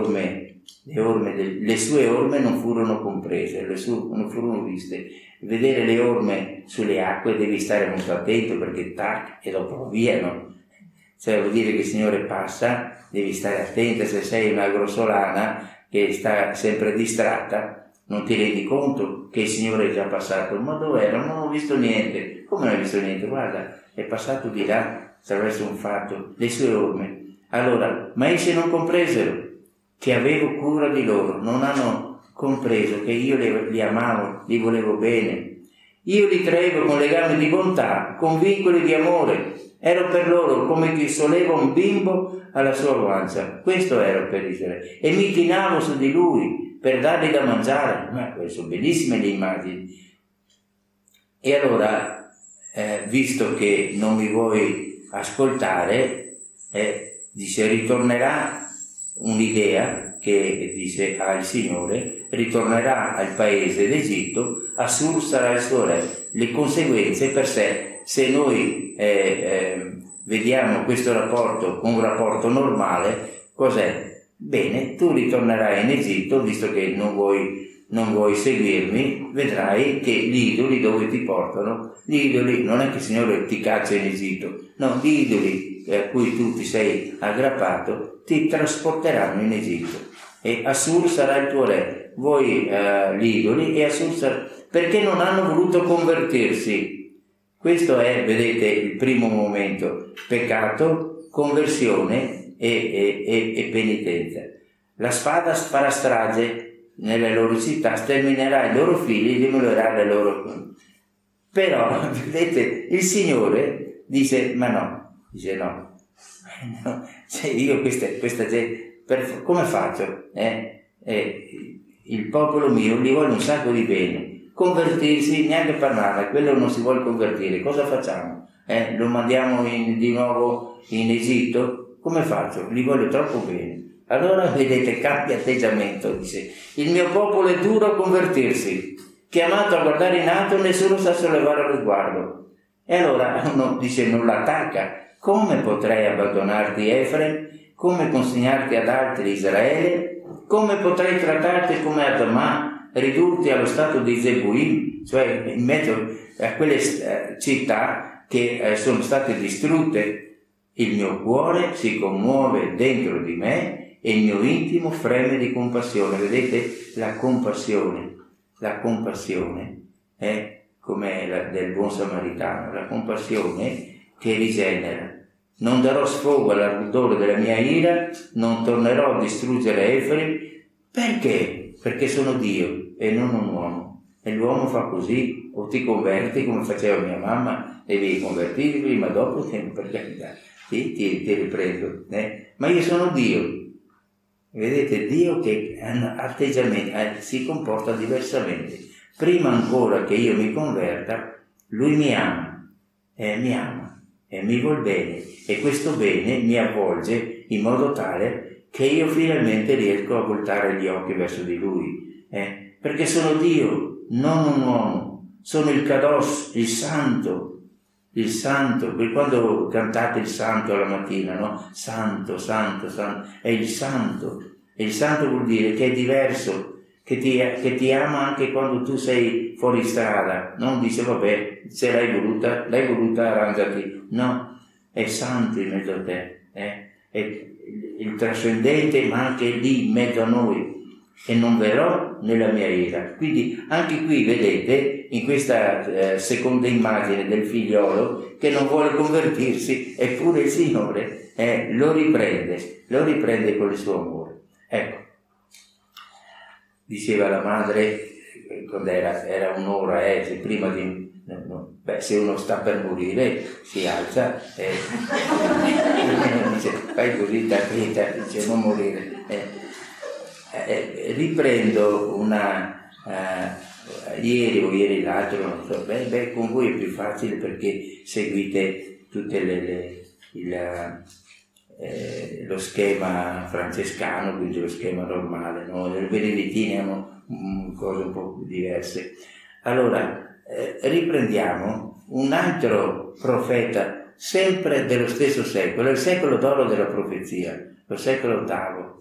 le sue orme non furono comprese, non furono viste. Vedere le orme sulle acque devi stare molto attento, perché tac e dopo via, no? Cioè vuol dire che il Signore passa, devi stare attenta. Se sei una grossolana che sta sempre distratta, non ti rendi conto che il Signore è già passato. Ma dov'era? Non ho visto niente. Come non hai visto niente? Guarda, è passato di là attraverso un fatto, le sue orme. Allora, ma essi non compresero che avevo cura di loro, non hanno compreso che io li amavo, li volevo bene. Io li traevo con legami di bontà, con vincoli di amore. Ero per loro come chi solleva un bimbo alla sua guancia. Questo ero per Israele. E mi chinavo su di lui per dargli da mangiare. Ma sono bellissime le immagini. E allora, visto che non mi vuoi ascoltare, dice, ritornerà un'idea che dice al Signore, ritornerà al paese d'Egitto, Assur sarà il suo re. Le conseguenze per sé, se noi vediamo questo rapporto come un rapporto normale, cos'è? Bene, tu ritornerai in Egitto, visto che non vuoi seguirmi, vedrai che gli idoli dove ti portano, gli idoli, non è che il Signore ti caccia in Egitto, no, gli idoli a cui tu ti sei aggrappato ti trasporteranno in Egitto, e Assur sarà il tuo re. Voi gli idoli, e Assur sarà, perché non hanno voluto convertirsi. Questo è, vedete, il primo momento: peccato, conversione e penitenza. La spada farà strage nelle loro città, sterminerà i loro figli, dimolirà le loro. Però vedete, il Signore dice, ma no, cioè io questa gente, come faccio? Il popolo mio gli vuole un sacco di bene, convertirsi, neanche parlare, quello non si vuole convertire, cosa facciamo? Lo mandiamo di nuovo in Egitto? Come faccio? Gli voglio troppo bene. Allora vedete, cambia atteggiamento, dice, il mio popolo è duro a convertirsi, chiamato a guardare in alto, nessuno sa sollevare lo sguardo. E allora uno dice, non l'attacca. Come potrei abbandonarti, Efraim? Come consegnarti ad altri, Israele? Come potrei trattarti come Admah, ridurti allo stato di Zebuim, cioè in mezzo a quelle città che sono state distrutte? Il mio cuore si commuove dentro di me e il mio intimo freme di compassione. Vedete, la compassione è come del buon samaritano, la compassione che rigenera. non darò sfogo all'ardore della mia ira, non tornerò a distruggere Efraim. Perché? Perché sono Dio e non un uomo. E l'uomo fa così, o ti converti come faceva mia mamma, devi convertirti prima, dopo, per carità, ti riprendo. Ma io sono Dio. Vedete, Dio che ha un atteggiamento, si comporta diversamente. Prima ancora che io mi converta, Lui mi ama e mi vuol bene, e questo bene mi avvolge in modo tale che io finalmente riesco a voltare gli occhi verso di Lui, perché sono Dio, non un uomo, sono il Kadosh, il Santo, per quando cantate il Santo alla mattina, no? Santo, Santo, Santo, è il Santo, e il Santo vuol dire che è diverso, che ti ama anche quando tu sei fuori strada, non dice vabbè, se l'hai voluta arrangiati, no, è Santo in mezzo a te, è il trascendente, ma anche lì in mezzo a noi, e non verrò nella mia ira. Quindi anche qui vedete, in questa seconda immagine del figliolo che non vuole convertirsi, eppure il Signore lo riprende con il suo amore. Ecco, diceva la madre, quando era un'ora, prima di... se uno sta per morire si alza e dice fai così da quieta, dice non morire. Riprendo ieri l'altro, non so, con voi è più facile perché seguite tutte lo schema francescano, quindi lo schema normale, no? Le benedittine hanno cose un po' diverse. Allora riprendiamo un altro profeta sempre dello stesso secolo, il secolo d'oro della profezia, lo secolo VIII,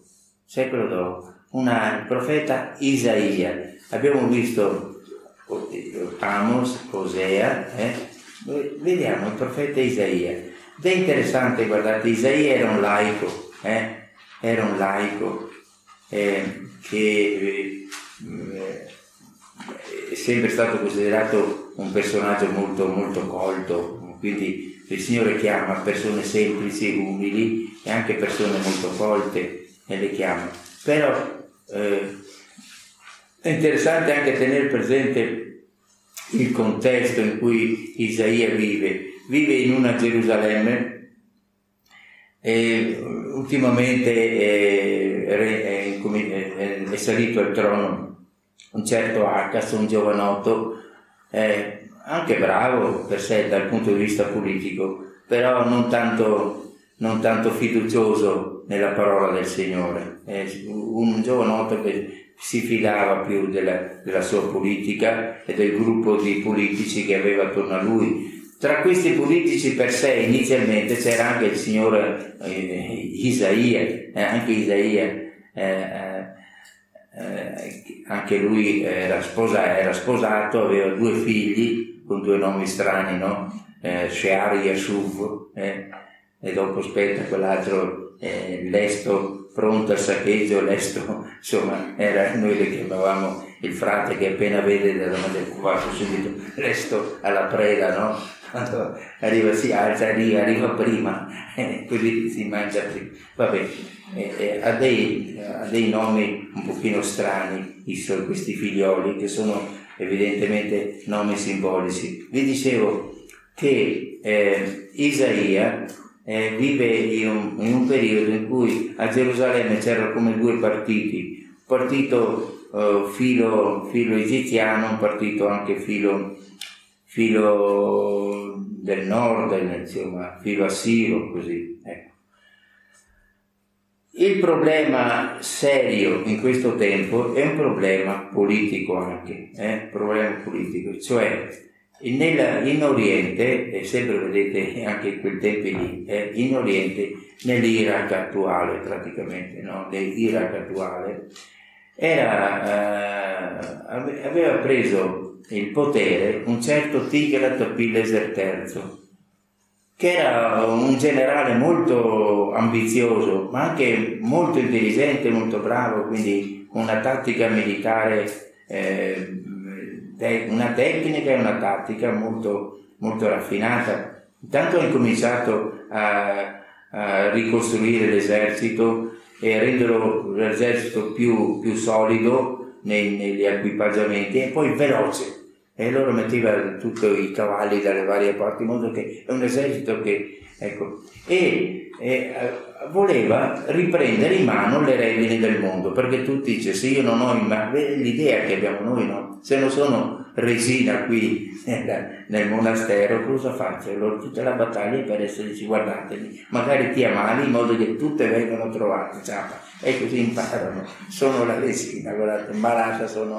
il profeta Isaia. Abbiamo visto Amos, Osea, vediamo il profeta Isaia. Ed è interessante, guardate, Isaia era un laico che è sempre stato considerato un personaggio molto, molto colto, quindi il Signore chiama persone semplici, umili e anche persone molto colte e le chiama. Però è interessante anche tenere presente il contesto in cui Isaia vive in una Gerusalemme e ultimamente è salito al trono un certo Acas, un giovanotto anche bravo per sé dal punto di vista politico, però non tanto fiducioso nella parola del Signore, un giovanotto che si fidava più della sua politica e del gruppo di politici che aveva attorno a lui. Tra questi politici per sé inizialmente c'era anche il signore Isaia, anche lui era sposato, aveva 2 figli con 2 nomi strani, no? Shear Yashuv, e dopo aspetta quell'altro Lesto, pronto al saccheggio, Lesto, insomma noi le chiamavamo il frate che appena vede dalla madre del cubato subito Lesto alla preda, no? Quando si alza, arriva prima, così si mangia prima. Vabbè, ha dei nomi un pochino strani questi figlioli, che sono evidentemente nomi simbolici. Vi dicevo che Isaia vive in un periodo in cui a Gerusalemme c'erano come 2 partiti, un partito filo egiziano, un partito anche filo del nord, insomma, filo assiro, così, ecco. Il problema serio in questo tempo è un problema politico anche, problema politico, cioè in Oriente, e sempre vedete anche in quel tempo lì, in Oriente, nell'Iraq attuale praticamente, no? L'Iraq attuale, aveva preso il potere un certo Tiglat-Pileser III, che era un generale molto ambizioso, ma anche molto intelligente, molto bravo, quindi una tattica militare, una tecnica e una tattica molto, molto raffinata, Intanto ha incominciato a ricostruire l'esercito e a renderlo l'esercito più solido negli equipaggiamenti e poi veloce. E allora metteva tutti i cavalli dalle varie parti, in modo che è un esercito che, ecco, e voleva riprendere in mano le redini del mondo, perché tu dici, se io non ho in mano, l'idea che abbiamo noi, no? Se non sono resina qui nel monastero, cosa faccio? Allora tutta la battaglia è per esserci, guardateli, magari ti ammali in modo che tutte vengano trovate, ciapa, e così imparano, sono la resina, guardate, malata sono,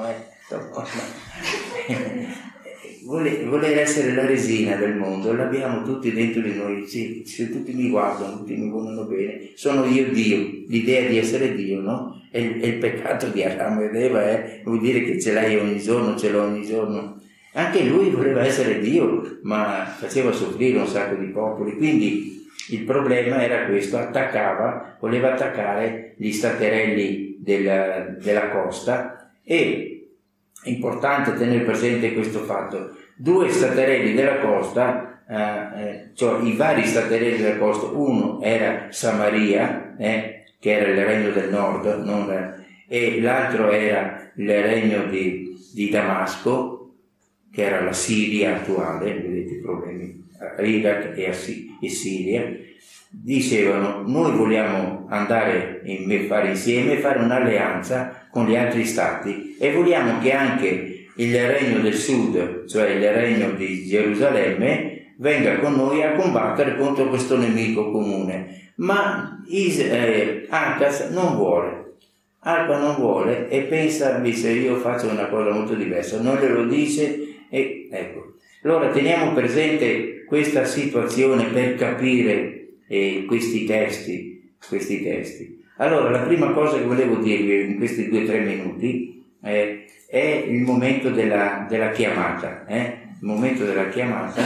voler essere la resina del mondo, l'abbiamo tutti dentro di noi. Sì, se tutti mi guardano, tutti mi vogliono bene, sono io Dio, l'idea di essere Dio, no? E il peccato di Adamo ed Eva vuol dire che ce l'hai ogni giorno, ce l'ho ogni giorno. Anche lui voleva essere Dio, ma faceva soffrire un sacco di popoli, quindi il problema era questo, voleva attaccare gli staterelli della costa. E è importante tenere presente questo fatto: 2 staterelli della costa, cioè i vari staterelli della costa, uno era Samaria, che era il regno del nord, e l'altro era il regno di Damasco, che era la Siria attuale, vedete i problemi, Iraq e Siria. Dicevano: noi vogliamo andare fare insieme, fare un'alleanza con gli altri stati e vogliamo che anche il regno del sud, cioè il regno di Gerusalemme, venga con noi a combattere contro questo nemico comune. Ma Acaz non vuole. Alba non vuole e pensa: se io faccio una cosa molto diversa, non glielo dice. E ecco, allora teniamo presente questa situazione per capire questi testi. Allora, la prima cosa che volevo dirvi in questi 2-3 minuti è il momento della chiamata. Il momento della chiamata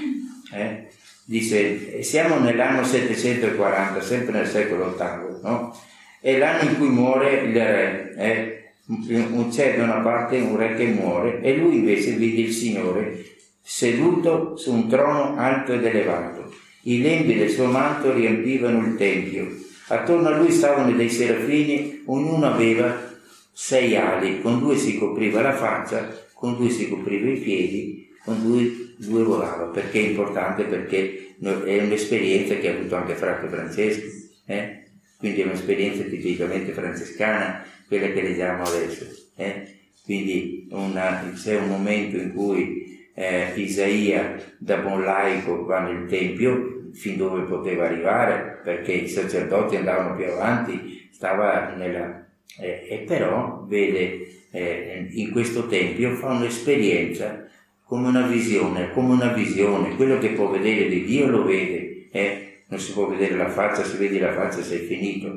dice: siamo nell'anno 740, sempre nel secolo VIII, no? È l'anno in cui muore il re. C'è da una parte un re che muore e lui invece vede il Signore seduto su un trono alto ed elevato. I lembi del suo manto riempivano il tempio. Attorno a lui stavano dei serafini, ognuno aveva 6 ali, con 2 si copriva la faccia, con 2 si copriva i piedi, con 2 volava. Perché è importante? Perché è un'esperienza che ha avuto anche frate Francesco, quindi è un'esperienza tipicamente francescana, quella che leggiamo adesso. Quindi c'è un momento in cui Isaia, da buon laico, va nel tempio fin dove poteva arrivare, perché i sacerdoti andavano più avanti, stava e però vede in questo tempio, fa un'esperienza come una visione, quello che può vedere di Dio lo vede, non si può vedere la faccia, se vedi la faccia sei finito,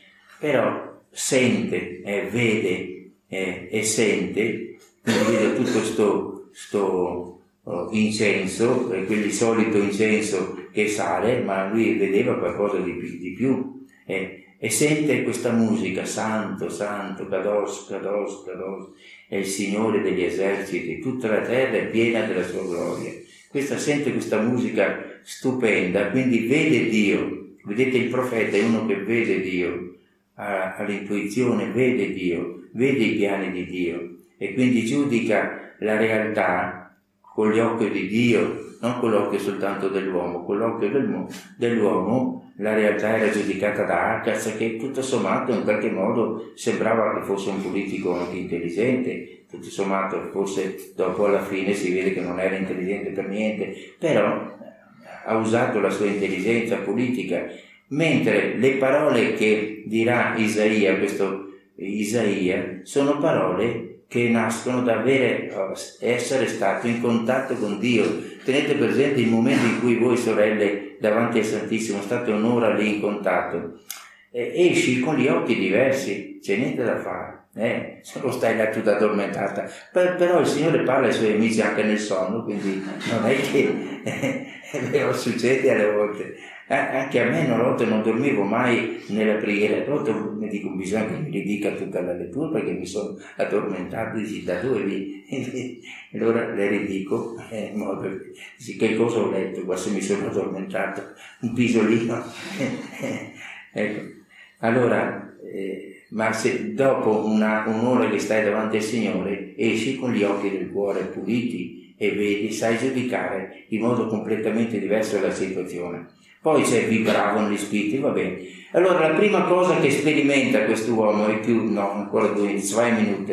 però sente, vede e sente, quindi vede tutto sto incenso, quel solito incenso che sale, ma lui vedeva qualcosa di più, e sente questa musica: santo, santo, Kadosh, Kadosh, Kadosh, è il Signore degli eserciti, tutta la terra è piena della sua gloria. Sente questa musica stupenda, quindi vede Dio. Vedete, il profeta è uno che vede Dio, ha l'intuizione, vede Dio, vede i piani di Dio e quindi giudica la realtà con gli occhi di Dio, non con l'occhio soltanto dell'uomo. Con l'occhio dell'uomo la realtà era giudicata da Acaz, che tutto sommato in qualche modo sembrava che fosse un politico anche intelligente, tutto sommato forse dopo alla fine si vede che non era intelligente per niente, però ha usato la sua intelligenza politica, mentre le parole che dirà Isaia, sono parole che nascono da essere stato in contatto con Dio. Tenete presente il momento in cui voi sorelle davanti al Santissimo state un'ora lì in contatto, esci con gli occhi diversi, c'è niente da fare, se non stai là tutta addormentata, però il Signore parla ai suoi amici anche nel sonno, quindi non è che È vero, succede alle volte. Anche a me una volta non dormivo mai nella preghiera, a volte mi dico bisogna che mi ridica tutta la lettura perché mi sono addormentato, dici da dove vi? Allora le ridico in modo che cosa ho letto, quasi mi sono addormentato, un pisolino. Ecco. Allora, ma se dopo un'ora che stai davanti al Signore esci con gli occhi del cuore puliti e vedi, sai giudicare in modo completamente diverso la situazione. Poi se vibravano gli spiriti, va bene. Allora la prima cosa che sperimenta quest'uomo è ancora 2 minuti,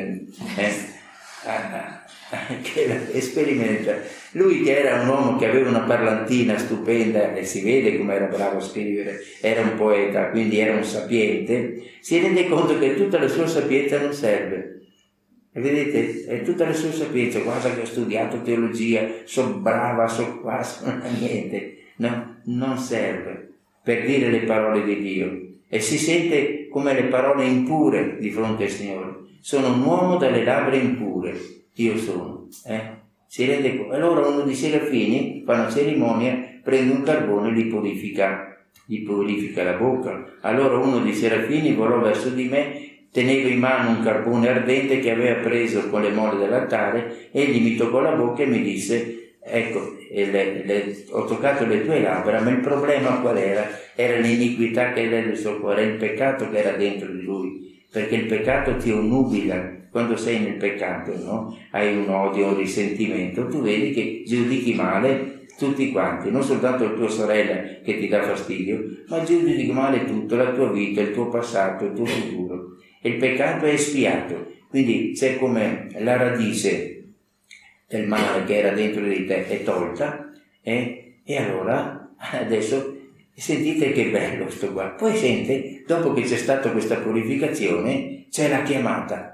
che sperimenta. Lui che era un uomo che aveva una parlantina stupenda e si vede come era bravo a scrivere, era un poeta, quindi era un sapiente, si rende conto che tutta la sua sapienza non serve. E vedete, è tutta la sua sapienza, guarda che ho studiato teologia, so brava, so qua, non ha niente. No, non serve per dire le parole di Dio e si sente come le parole impure di fronte al Signore. Sono un uomo dalle labbra impure, io sono. Si rende conto. Allora uno dei serafini fa una cerimonia, prende un carbone e gli purifica la bocca. Allora uno dei serafini volò verso di me, teneva in mano un carbone ardente che aveva preso con le mole dell'altare, egli mi toccò la bocca e mi disse: ecco, ho toccato le tue labbra, ma il problema qual era? Era l'iniquità che era nel suo cuore, il peccato che era dentro di lui, perché il peccato ti onnubila. Quando sei nel peccato, no? Hai un odio, un risentimento, tu vedi che giudichi male tutti quanti, non soltanto la tua sorella che ti dà fastidio, ma giudichi male tutto, la tua vita, il tuo passato, il tuo futuro. E il peccato è espiato, quindi c'è come la radice del male che era dentro di te è tolta, e allora adesso sentite che bello sto qua. Poi sente, dopo che c'è stata questa purificazione, c'è la chiamata,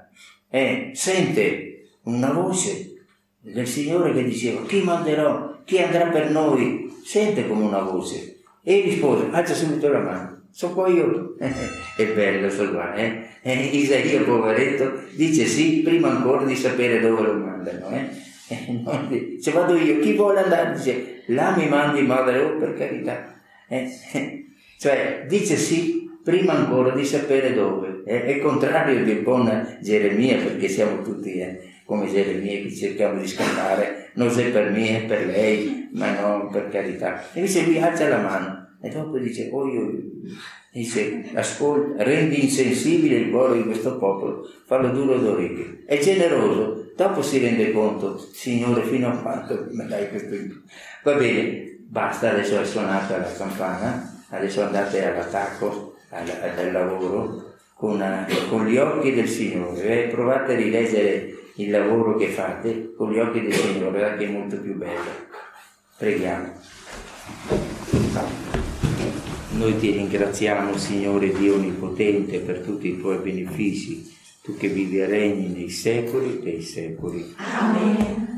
sente una voce del Signore che diceva: chi manderò? Chi andrà per noi? Sente come una voce e rispose: alza subito la mano, so qua io. È bello sto qua, Isaia poveretto dice sì prima ancora di sapere dove lo mandano, se vado io, chi vuole andare? Dice: là mi mandi madre, oh per carità, cioè dice sì prima ancora di sapere dove. È il contrario del buon Geremia, perché siamo tutti come Geremia che cerchiamo di scappare, non se per me è per lei, ma no, per carità. E invece lui alza la mano e dopo dice: dice, ascolta, rendi insensibile il cuore di questo popolo, fallo duro d'orecchie. È generoso, dopo si rende conto: Signore, fino a quanto mi dai questo? Va bene, basta, adesso è suonata la campana, adesso andate all'attacco, al lavoro, con gli occhi del Signore. Provate a rileggere il lavoro che fate con gli occhi del Signore, vedete che è molto più bello. Preghiamo. Noi ti ringraziamo, Signore Dio Onnipotente, per tutti i tuoi benefici, tu che vivi e regni nei secoli dei secoli. Amen.